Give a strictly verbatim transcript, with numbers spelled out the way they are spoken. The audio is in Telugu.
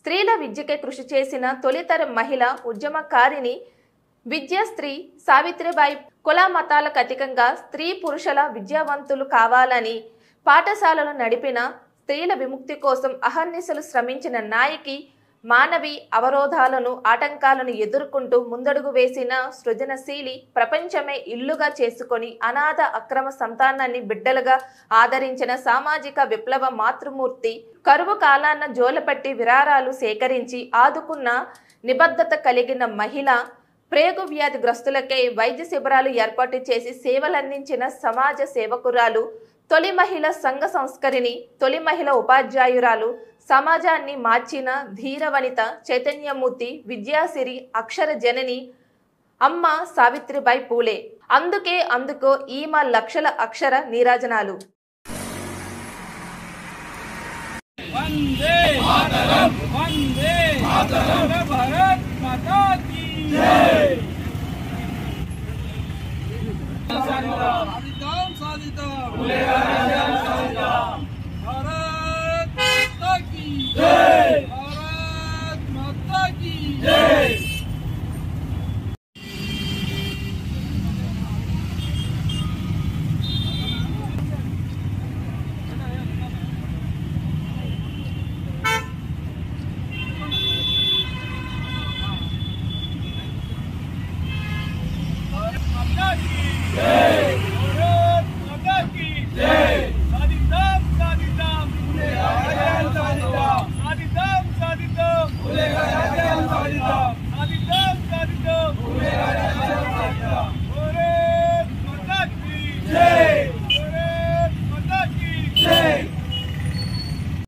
స్త్రీల విద్యకే కృషి చేసిన తొలితరం మహిళ ఉద్యమకారిణి విద్యా స్త్రీ సావిత్రిబాయి కుల మతాలకు అతీతంగా స్త్రీ పురుషుల విద్యావంతులు కావాలని పాఠశాలలు నడిపిన స్త్రీల విముక్తి కోసం అహర్నిశలు శ్రమించిన నాయకి మానవి అవరోధాలను ఆటంకాలను ఎదుర్కొంటూ ముందడుగు వేసిన సృజనశీలి ప్రపంచమే ఇల్లుగా చేసుకొని అనాథ అక్రమ సంతానాన్ని బిడ్డలుగా ఆదరించిన సామాజిక విప్లవ మాతృమూర్తి కరువు కాలాన్న జోలపట్టి విరారాలు సేకరించి ఆదుకున్న నిబద్ధత కలిగిన మహిళ ప్రేగు వ్యాధి గ్రస్తులకై వైద్య శిబిరాలు ఏర్పాటు చేసి సేవలందించిన సమాజ సేవకురాలు తొలి మహిళ సంఘ సంస్కరిణి తొలి మహిళ ఉపాధ్యాయురాలు సమాజాన్ని మార్చిన ధీర వనిత చైతన్యమూర్తి విద్యాసిరి అక్షర జనని అమ్మ సావిత్రిబాయి పూలే. అందుకే అందుకో ఈమె లక్షల అక్షర నీరాజనాలు. వందే మాతరం వందే మాతరం భారత్ మాతా కీ జై. సాధిద్దాం సాధిద్దాం పూలే రాజ్యం సాధిద్దాం. భారత్ మాతా కీ జై. భారత్ మాతా కీ జై. Hey!